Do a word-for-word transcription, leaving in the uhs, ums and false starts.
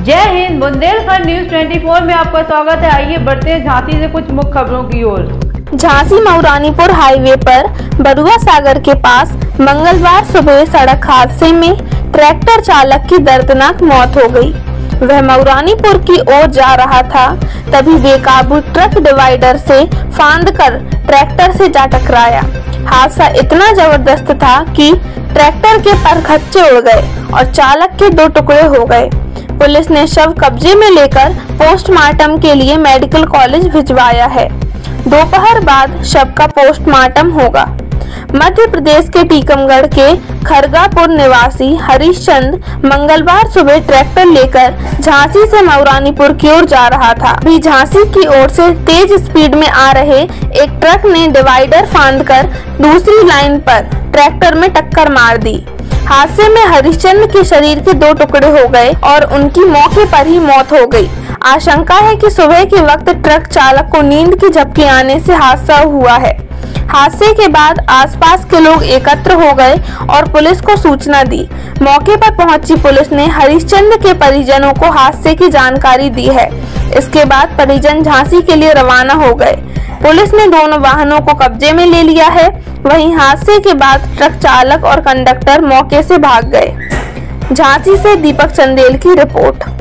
जय हिंद। बुंदेलखंड न्यूज चौबीस में आपका स्वागत है। आइए बढ़ते हैं झांसी से कुछ मुख्य खबरों की ओर। झांसी मऊरानीपुर हाईवे पर बरुआ सागर के पास मंगलवार सुबह सड़क हादसे में ट्रैक्टर चालक की दर्दनाक मौत हो गई। वह मऊरानीपुर की ओर जा रहा था, तभी बेकाबू ट्रक डिवाइडर से फांदकर ट्रैक्टर से जा टकराया। हादसा इतना जबरदस्त था कि ट्रैक्टर के परखच्चे उड़ गए और चालक के दो टुकड़े हो गए। पुलिस ने शव कब्जे में लेकर पोस्टमार्टम के लिए मेडिकल कॉलेज भिजवाया है। दोपहर बाद शव का पोस्टमार्टम होगा। मध्य प्रदेश के टीकमगढ़ के खरगापुर निवासी हरीश चंद मंगलवार सुबह ट्रैक्टर लेकर झांसी से मऊरानीपुर की ओर जा रहा था। अभी झांसी की ओर से तेज स्पीड में आ रहे एक ट्रक ने डिवाइडर फांदकर दूसरी लाइन पर ट्रैक्टर में टक्कर मार दी। हादसे में हरिश्चंद्र के शरीर के दो टुकड़े हो गए और उनकी मौके पर ही मौत हो गई। आशंका है कि सुबह के वक्त ट्रक चालक को नींद की झपकी आने से हादसा हुआ है। हादसे के बाद आसपास के लोग एकत्र हो गए और पुलिस को सूचना दी। मौके पर पहुंची पुलिस ने हरिश्चंद्र के परिजनों को हादसे की जानकारी दी है। इसके बाद परिजन झांसी के लिए रवाना हो गए। पुलिस ने दोनों वाहनों को कब्जे में ले लिया है। वहीं हादसे के बाद ट्रक चालक और कंडक्टर मौके से भाग गए। झांसी से दीपक चंदेल की रिपोर्ट।